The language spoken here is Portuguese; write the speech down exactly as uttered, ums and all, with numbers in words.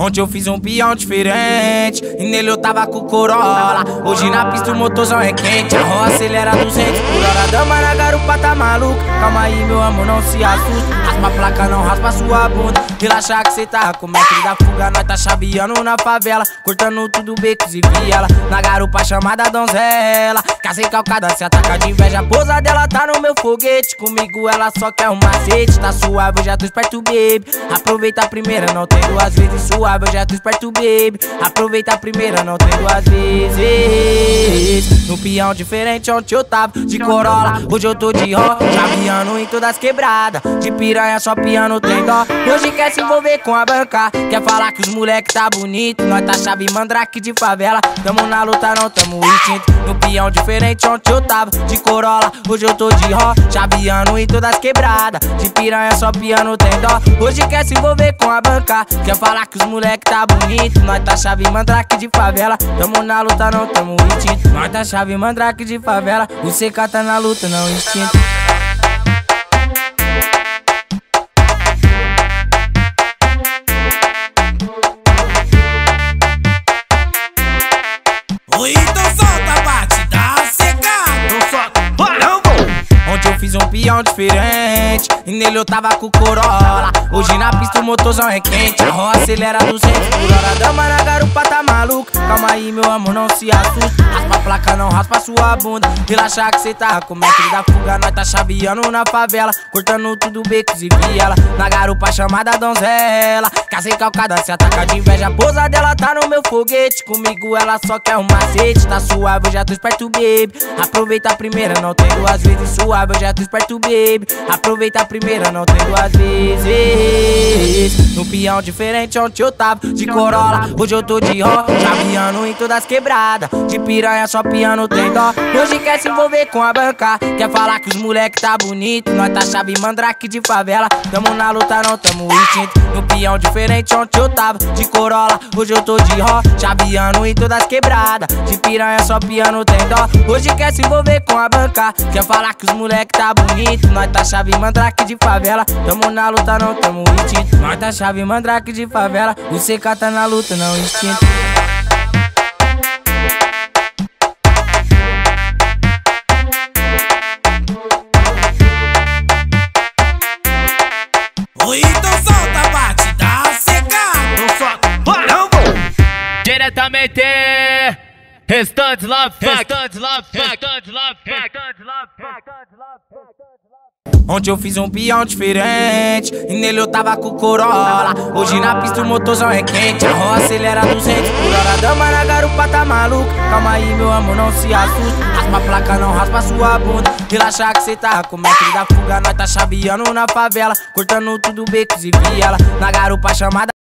Ontem eu fiz um peão diferente e nele eu tava com Corolla. Hoje na pista o motorzão é quente, a roda acelera duzentos por hora. Dama na garupa tá maluca, calma aí meu amor, não se assusta. Raspa a placa, não raspa sua bunda, relaxa que cê tá com o mestre da fuga. Nós tá chaveando na favela, cortando tudo becos e viela. Na garupa chamada donzela, casei calcada, se ataca de inveja. A pousa dela tá no meu foguete, comigo ela só quer um macete. Tá suave, eu já tô esperto, baby. Aproveita a primeira, não tem duas vezes. Suave, eu já tô esperto, baby. Aproveita a primeira, não tem duas vezes. No peão diferente, ontem eu tava de Corolla, hoje eu tô de rock, chaveando em todas as quebradas. De piranha só piano tem dó. Hoje quer se envolver com a banca, quer falar que os moleque tá bonito. Nós tá chave mandrake de favela, tamo na luta, não tamo instinto. No peão diferente, ontem eu tava de Corolla, hoje eu tô de rock, chaveando em todas as quebradas. De piranha só piano tem dó. Hoje quer se envolver com a banca, quer falar que os moleque tá bonito. Nós tá chave mandrake de favela, tamo na luta, não tamo instinto. Nós tá chave mandrake de favela, o C K tá na luta, não instinto. Oi, então solta a batida secada. Não solta, não vou. Ontem eu fiz um peão diferente e nele eu tava com Corolla. Hoje na pista o motorzão é quente, a roda acelera duzentos por hora. Dama na garupa tá maluca, calma aí meu amor, não se assusta. Raspa a placa, não raspa sua bunda, relaxa que cê tá com o mestre da fuga. Nós tá chaveando na favela, cortando tudo becos e viela. Na garupa chamada donzela, casei calcada, se ataca de inveja. A pousa dela tá no meu foguete, comigo ela só quer um macete. Tá suave, eu já tô esperto, baby. Aproveita a primeira, não tem duas vezes. Suave, eu já tô esperto, baby. Aproveita a primeira, não tem duas vezes. No peão diferente, ontem eu tava de Corolla, hoje eu tô de rock, chaveando em todas as quebradas. De piranha só piano tem dó. Hoje quer se envolver com a banca, quer falar que os moleque tá bonito. Nós tá chave mandrake de favela, tamo na luta, não tamo instinto. No peão diferente, ontem eu tava de Corolla, hoje eu tô de rock, chaveando em todas as quebradas. De piranha só piano tem dó. Hoje quer se envolver com a banca, quer falar que os moleque tá bonito. Nós tá chave mandrake de favela, tamo na luta, não tamo instinto. Nós tá chave mandrake de favela, o C K tá na luta, não instinto. Oi, então solta a batida secada. Não solta, não vou. Diretamente Restantes Love Fuck, Restantes Love Fuck, Restantes Love Fuck, Restantes Love Fuck. Ontem eu fiz um peão diferente e nele eu tava com Corolla. Hoje na pista o motorzão é quente, a roda acelera duzentos por hora. Dama na garupa tá maluca, calma aí meu amor, não se assusta. Raspa a placa, não raspa sua bunda, relaxa que cê tá com o mestre da fuga. Nós tá chaveando na favela, cortando tudo becos e viela. Na garupa chamada